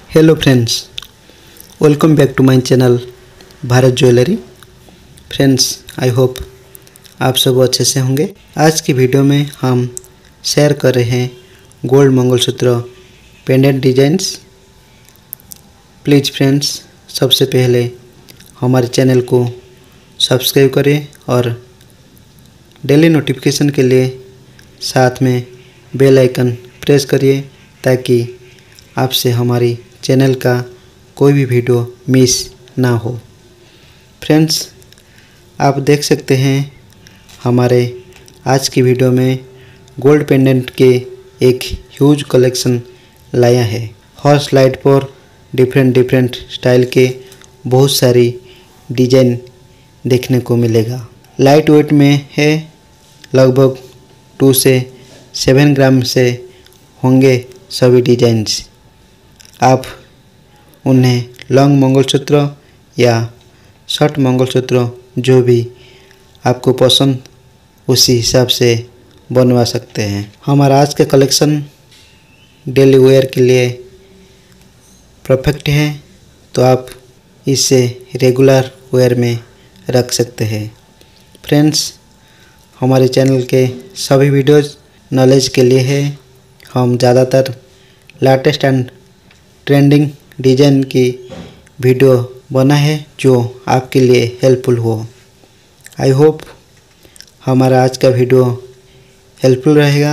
Hello friends, welcome back to my channel Bharat jewellery. Friends, I hope आप सब अच्छे से होंगे। आज की वीडियो में हम शेयर कर रहे हैं gold mangalsutra pendant designs. Please friends, सबसे पहले हमारे चैनल को सब्सक्राइब करें और डेली नोटिफिकेशन के लिए साथ में बेल आइकन प्रेस करिए ताकि आपसे हमारी चैनल का कोई भी वीडियो मिस ना हो। फ्रेंड्स, आप देख सकते हैं हमारे आज की वीडियो में गोल्ड पेंडेंट के एक ह्यूज कलेक्शन लाया है। हर स्लाइड पर डिफरेंट स्टाइल के बहुत सारी डिजाइन देखने को मिलेगा। लाइट वेट में है, लगभग 2 से 7 ग्राम से होंगे सभी डिजाइंस। आप उन्हें लॉन्ग मंगलसूत्र या शॉर्ट मंगलसूत्र जो भी आपको पसंद उसी हिसाब से बनवा सकते हैं। हमारा आज का कलेक्शन डेली वेयर के लिए परफेक्ट है, तो आप इसे रेगुलर वेयर में रख सकते हैं। फ्रेंड्स, हमारे चैनल के सभी वीडियोज़ नॉलेज के लिए है। हम ज़्यादातर लेटेस्ट एंड ट्रेंडिंग डिज़ाइन की वीडियो बना है जो आपके लिए हेल्पफुल हो। आई होप हमारा आज का वीडियो हेल्पफुल रहेगा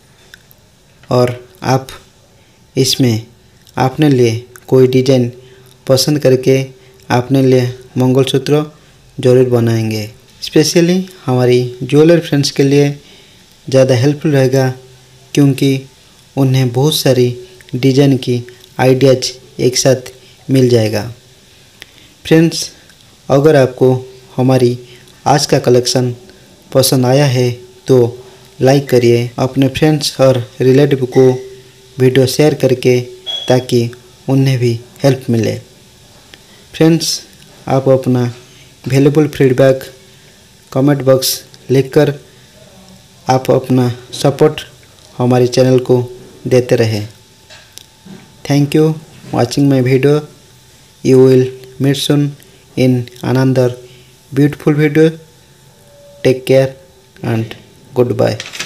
और आप इसमें अपने लिए कोई डिज़ाइन पसंद करके अपने लिए मंगलसूत्र ज़रूर बनाएंगे। स्पेशली हमारी ज्वेलर फ्रेंड्स के लिए ज़्यादा हेल्पफुल रहेगा क्योंकि उन्हें बहुत सारी डिज़ाइन की आइडियाज एक साथ मिल जाएगा। फ्रेंड्स, अगर आपको हमारी आज का कलेक्शन पसंद आया है तो लाइक करिए, अपने फ्रेंड्स और रिलेटिव को वीडियो शेयर करके ताकि उन्हें भी हेल्प मिले। फ्रेंड्स, आप अपना वैल्यूबल फीडबैक कमेंट बॉक्स लिखकर आप अपना सपोर्ट हमारे चैनल को देते रहें। Thank you watching my video. You will meet soon in another beautiful video. Take care and goodbye.